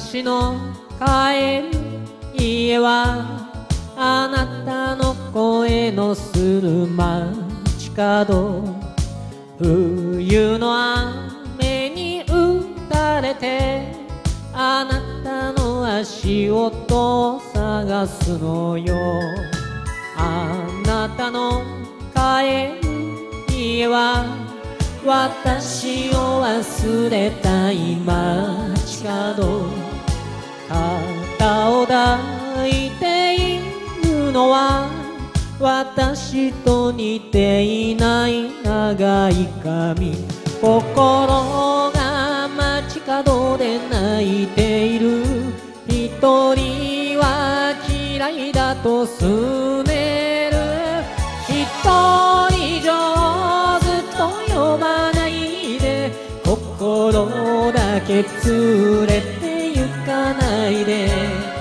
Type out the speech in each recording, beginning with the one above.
私の帰る家はあなたの声のする街角、冬の雨に打たれてあなたの足音を探すのよ。あなたの帰る家は私を忘れたい街角、肩を抱いているのは私と似ていない長い髪、心が街角で泣いている。一人は嫌いだとすねる。一人上ずっと呼ばないで、心だけ連れて行かないで。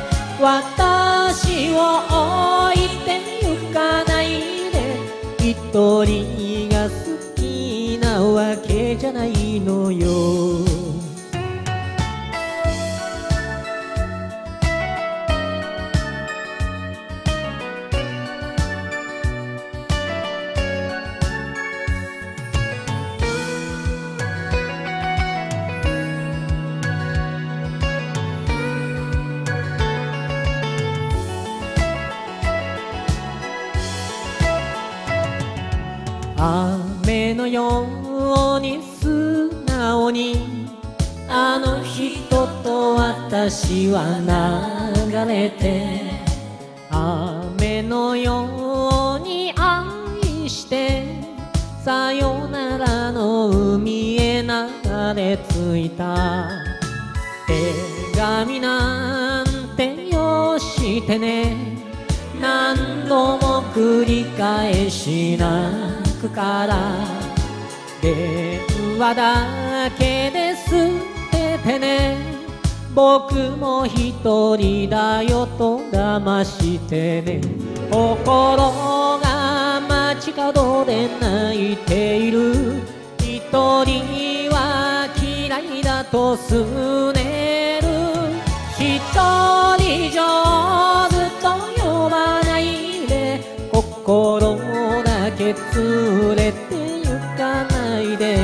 私を置いて行かないで。一人が好きなわけじゃないのよ。雨のように素直にあの人と私は流れて、雨のように愛してさよならの海へ流れ着いた。手紙なんてよしてね、何度も繰り返し泣くから、電話だけで捨ててね、僕も一人だよと騙してね。心が街角で泣いている。一人は嫌いだとすねる。一人上ずっと呼ばないで、心だけ連れて行かないで。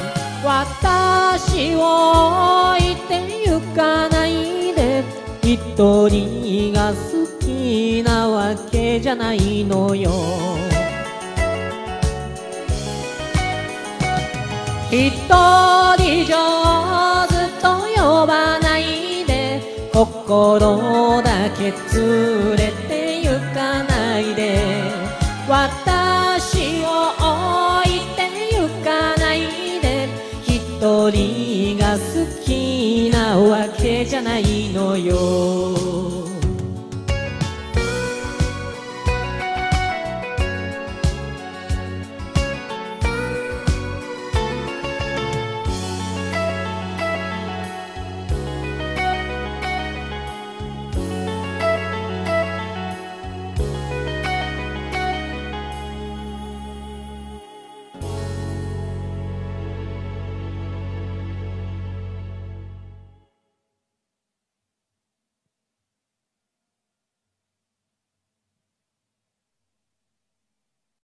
私を置いて行かないで。一人が好きなわけじゃないのよ。一人じゃずっと呼ばないで、心だけ連れて行かないで。私を置いて行かないで。一人が好きなわけじゃないのよ。